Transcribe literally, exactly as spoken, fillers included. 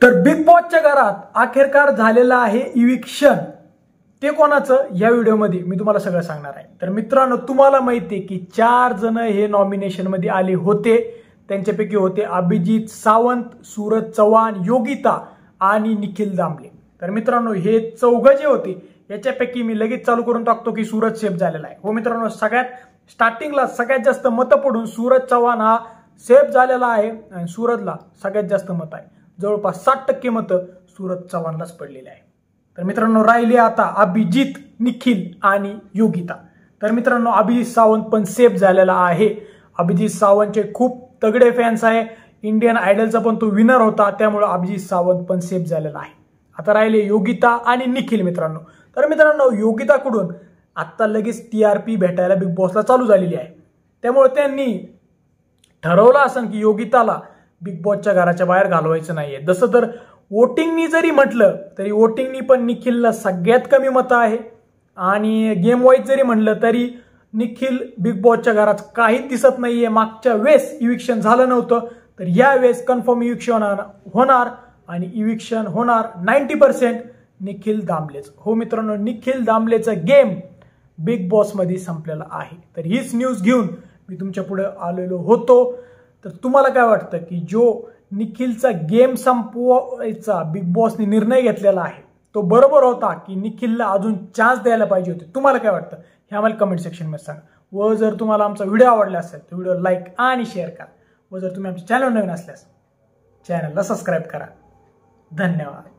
तर बिग बॉसच्या घरात अखेरकार झालेलं आहे इविक्शन. ते कोणाचं या व्हिडिओमध्ये मी तुम्हाला सगळं सांगणार आहे. तर मित्रांनो, तुम्हाला माहिती आहे की चार जण हे नॉमिनेशन मध्ये आले होते. त्यांच्यापैकी होते अभिजित सावंत, सूरज चव्हाण, योगिता आणि निखिल दामले. तर मित्रांनो, हे चौघ जे होते याच्यापैकी मी लगेच चालू करून टाकतो की सूरज सेफ झालेला आहे. हो मित्रांनो, सगळ्यात स्टार्टिंगला सगळ्यात जास्त मतं पडून सूरज चव्हाण हा सेफ झालेला आहे आणि सूरजला सगळ्यात जास्त मत आहे. जवळपास साठ टक्के मतं सूरज चव्हाणलाच पडलेले आहे. तर मित्रांनो, राहिले आता अभिजित, निखिल आणि योगिता. तर मित्रांनो, अभिजित सावंत पण सेफ झालेला आहे. अभिजित सावंतचे खूप तगडे फॅन्स आहे. इंडियन आयडलचा पण तो विनर होता, त्यामुळे अभिजित सावंत पण सेफ झालेला आहे. आता राहिले योगिता आणि निखिल मित्रांनो. तर मित्रांनो, योगिताकडून आता लगेच टीआरपी भेटायला बिग बॉसला चालू झालेली आहे. त्यामुळे त्यांनी ठरवलं असेल की योगिताला बिग बॉसच्या घराच्या बाहेर घालवायचं नाहीये. जसं तर वोटिंगनी जरी म्हटलं तरी वोटिंगनी पण निखिलला सगळ्यात कमी मतं आहे आणि गेम वाईज जरी म्हणलं तरी निखिल बिग बॉसच्या घरात काहीच दिसत नाहीये. मागच्या वेळेस इविक्शन झालं नव्हतं, तर या वेळेस कन्फर्म इविक्शन होणार आणि इविक्शन होणार नाईन्टी पर्सेंट निखिल दामलेच. हो मित्रांनो, निखिल दामलेचा गेम बिग बॉस मध्ये संपलेला आहे. तर हीच न्यूज घेऊन मी तुमच्या पुढे आलेलो होतो. तर तुम्हाला काय वाटतं की जो निखिलचा गेम संपवायचा बिग बॉसने निर्णय घेतलेला आहे तो बरोबर होता की निखिलला अजून चान्स द्यायला पाहिजे होते? तुम्हाला काय वाटतं हे आम्हाला कमेंट सेक्शन मध्ये सांगा. व जर तुम्हाला आमचा व्हिडिओ आवडला असेल तर व्हिडिओ लाईक आणि शेअर करा. व जर तुम्ही आमच्या चॅनल नवीन असल्यास चॅनलला सबस्क्राईब करा. धन्यवाद.